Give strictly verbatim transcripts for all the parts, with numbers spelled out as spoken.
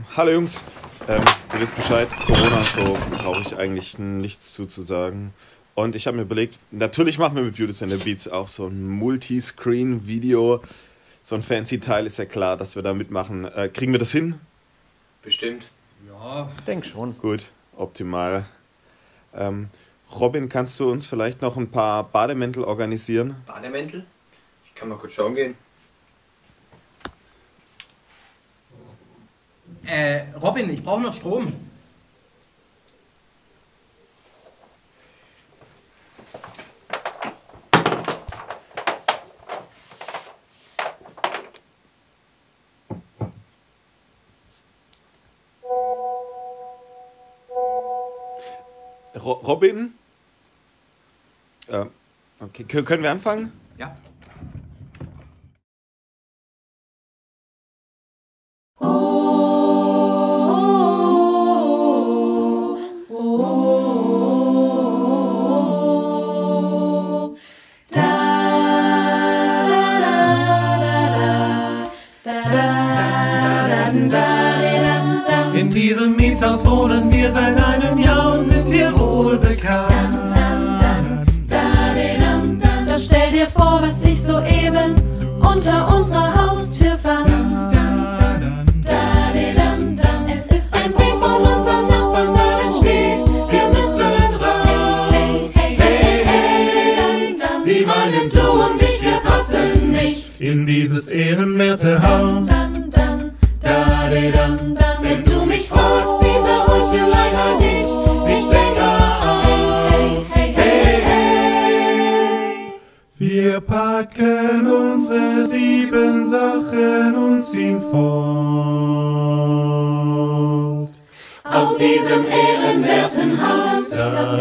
Hallo Jungs, ähm, ihr wisst Bescheid, Corona, so brauche ich eigentlich nichts zuzusagen. Und ich habe mir überlegt, natürlich machen wir mit Beauty and the Beats auch so ein Multiscreen-Video. So ein fancy Teil ist ja klar, dass wir da mitmachen. Äh, kriegen wir das hin? Bestimmt. Ja, ich denke schon. Gut, optimal. Ähm, Robin, kannst du uns vielleicht noch ein paar Bademäntel organisieren? Bademäntel? Ich kann mal kurz schauen gehen. Äh, Robin, ich brauche noch Strom. Ro Robin? Äh, okay, K können wir anfangen? Ja. In diesem Mietshaus wohnen wir seit einem Jahr und sind hier wohl bekannt. Doch stell dir vor, was ich soeben unter unserer Haustür fand. Es ist ein Brief von unserem Nachbarn, darin steht, wir müssen raus. Hey, hey, hey, sieh mal, nimm du und ich, wir passen nicht In dieses ehrenwerte Haus. Wenn du mich fragst, diese Heuchelei halt ich nicht länger aus. Hey, hey, hey. Wir packen unsere sieben Sachen und ziehen fort. Aus diesem ehrenwerten Haus.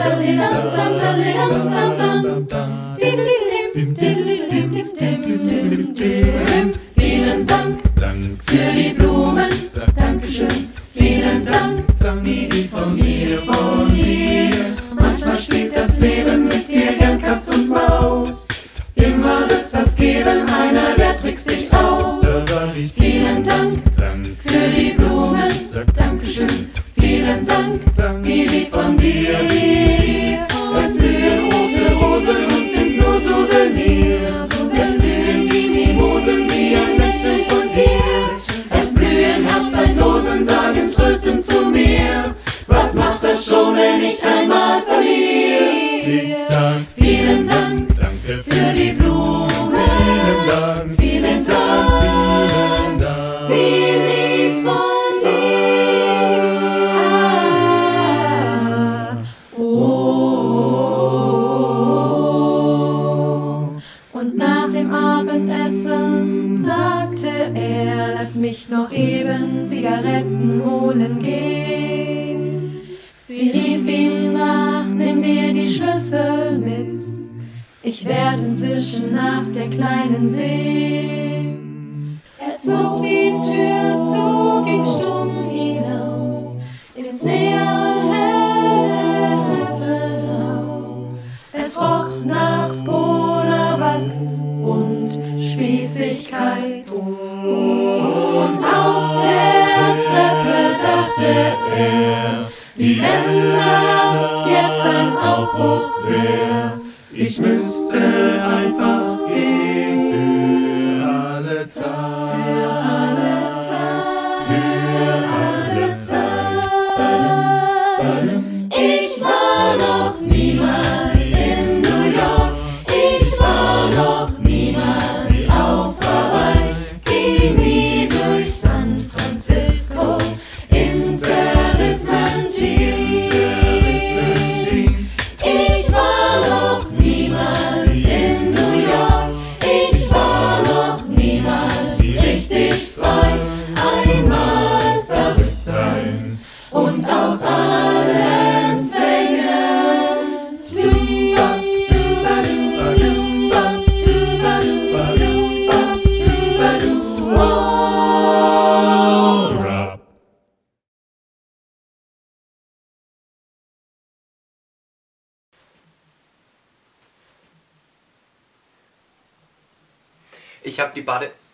Vielen Dank für die Blumen. Dankeschön. Vielen Dank, die von dir, von dir. Manchmal spielt das Leben mit dir gern Katz und Maus. Immer wird's das geben, einer, der trickst dich aus. Vielen Dank für die Blumen. Dankeschön. Vielen Dank, die lieb von dir. Es blühen rote Rosen und sind nur Souvenirs. Es blühen die Mimosen wie ein Lächeln von dir. Es blühen Herbstzeitlosen, sagen tröstend zu mir. Was macht das schon, wenn ich einmal verliere? Ich sag Vielen Dank danke für die Blumen. Vielen Dank. Vielen Ich sag vielen Dank, Dank. wie lieb von dir. Oh. Und nach dem Abendessen sagte er, lass mich noch eben Zigaretten holen gehen. Sie rief ihm nach, nimm dir die Schlüssel mit. Ich werde inzwischen nach der Kleinen sehen. Er zog die Tür zu, ging stumm hinaus ins neonhelle Treppenhaus. Es roch nach Bohnerwachs und Spießigkeit. Und auf der Treppe dachte er, wie wenn das jetzt ein Aufbruch wär. Ich müsste einfach gehen für alle Zeit. Für alle Zeit, Für alle Zeit. ich war noch niemals in New York, ich war noch niemals auf Hawaii, ging nie durch San Francisco in zerrissenen Jeans. Ich war noch niemals in New York, ich war noch niemals richtig frei, einmal verrückt sein und aus allen Zwängen fliehen. Oh. Rap. Ich habe die Bade...